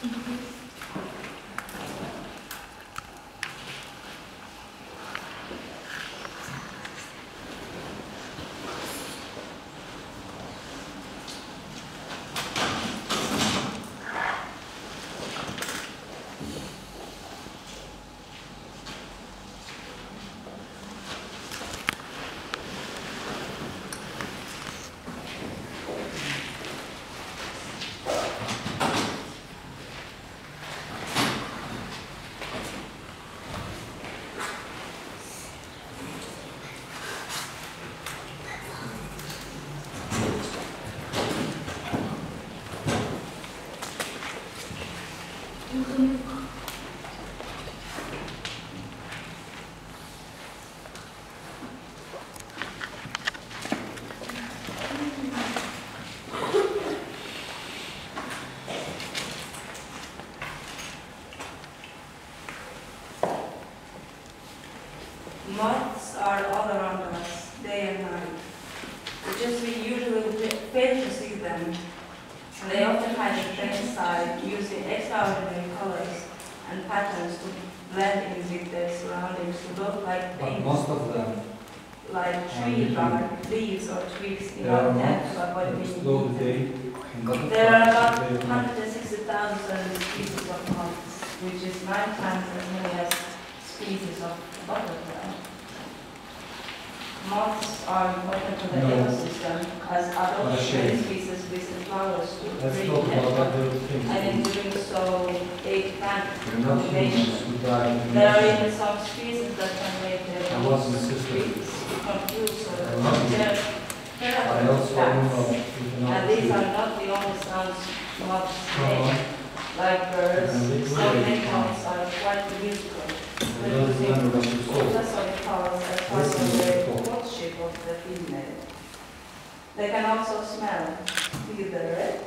Moths are all around us, day and night. Just we usually fail to see them. They often hide in plain sight, using extraordinary colors and patterns to blend in with their surroundings to look like But things most of them, like tree bark, leaves or twigs in our net to avoid being eaten. There are about 160,000 species of moths, which is 9 times as many as species of butterfly. Moths are important to the ecosystem as adult species visit flowers to breed nectar, and in doing so aid plant cultivation. There are even some species that can make their trees confuse or plants. And these are not the only sounds moths make. Like birds, some animals are quite musical, producing ultrasonic powers as part of the courtship of the female. They can also smell, feel the red,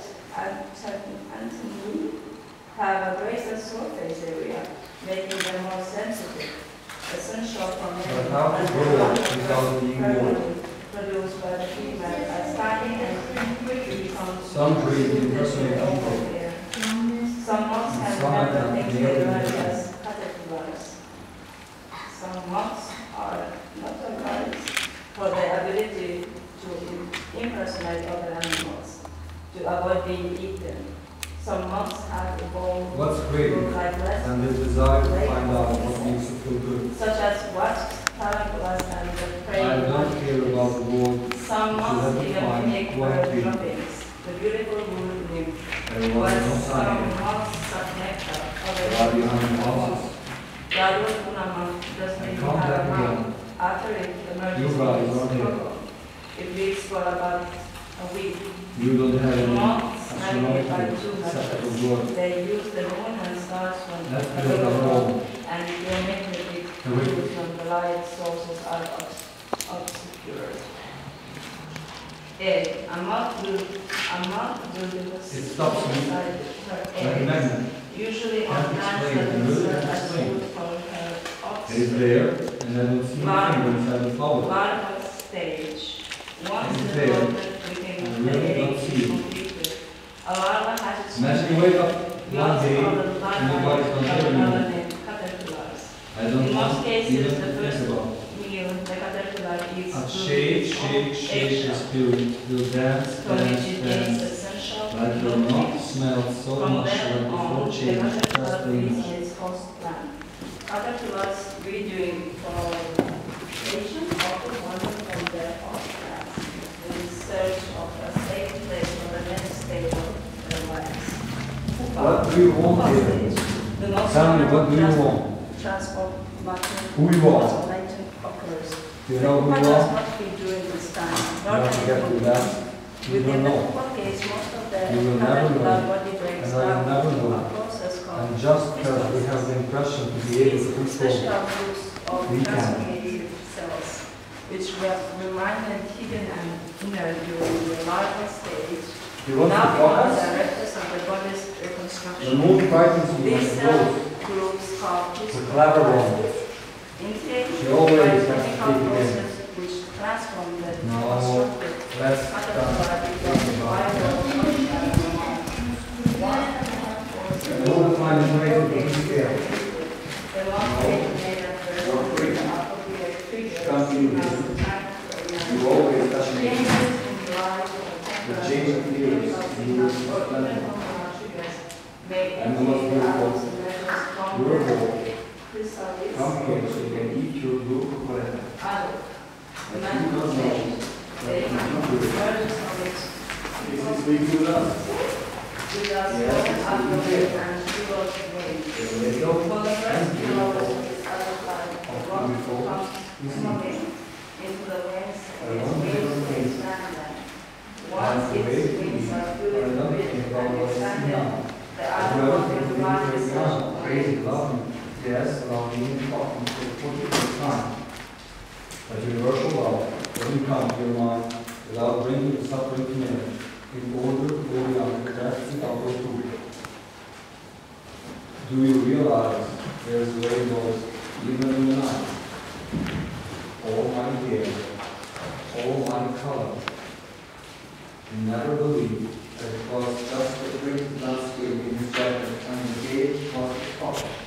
and have a greater surface area, making them more sensitive, essential for many produced by the female as tiny and quickly becomes some breed impersonate. Some moths have mental things they learn as caterpillars. Some moths are notorious for their ability to impersonate other animals, to avoid being eaten. Some moths have evolved What's great and the desire to find out what makes it feel good. Such as wasps, tarantulas, and the prey. I don't care about the word. Some moths even make bird droppings. The beautiful wood nymph. While some moths suck nectar, others the adult tuna moth doesn't even have a mouth. After it emerges from its cocoon, it lives for about a week. You don't have any moths navigate by two methods. They use the moon and stars when and geometrically use when the light sources are obscured. A moth will deposit inside her eggs, usually on plants that serve as food for her offspring. It's there, and I don't see anything inside the flower. Larval stage. Once developed within the egg is completed, a larva has its imagine you wake up one day and nobody's going to tell you. In most cases, the first meal the caterpillar eats shake, will dance, like it will not smell so much like before change, just its host plant. Caterpillars breeding pollination often wander from their host plants in search of a safe place for the next stage of their lives. What do you want here? Tell me, what do you want? Transport who you want? Occurs. You know who you does want? not be during this time. Not to get to that. You don't know. Case, most of the You will never know. body breaks And I will never know. a process called And just because we have the impression to be able to special control, groups of we can. transformative cells, which were remained hidden and inert during the larval stage, you want to now block are us? directors of the body's The reconstruction. moon frightens me when These it cell goes. groups called The clever one. intake She always by has to chemical speak again. process which transform the No, constructed let's caterpillar into a viral all the time is made of the scale. The one made at first, the appropriate triggers, You always touch me. changes in light or The change of theories, you will suspend. And the most beautiful, your goal, complicated so you can eat your group forever. But you don't know that you cannot do it. This is we do love. Yes, there we go. And beautiful. Once its wings are fully fitted and expanded, the animal will fly the social Crazy range. love. Yes, love means talking for 40 time. But universal love doesn't come to your mind without bringing the suffering to marriage in order to go beyond the depths of our truth. Do you realize there's rainbows even in the night? All my hair, all my color. Never believe that it was just a great landscape in his jacket and the gate was the top.